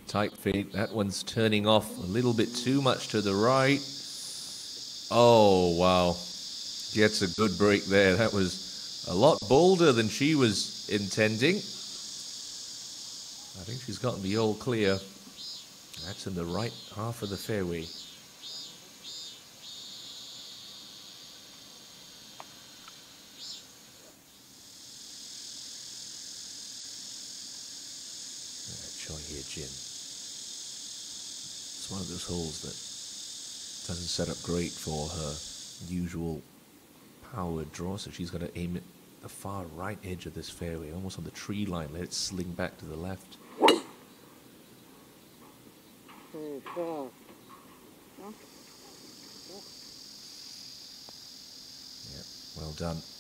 Tight feet. That one's turning off a little bit too much to the right. Oh, wow. Gets a good break there. That was a lot bolder than she was intending. I think she's gotten the all clear. That's in the right half of the fairway. Enjoy here, Jin. It's one of those holes that doesn't set up great for her usual power draw, so she's got to aim at the far right edge of this fairway, almost on the tree line. Let it sling back to the left. Yeah, well done.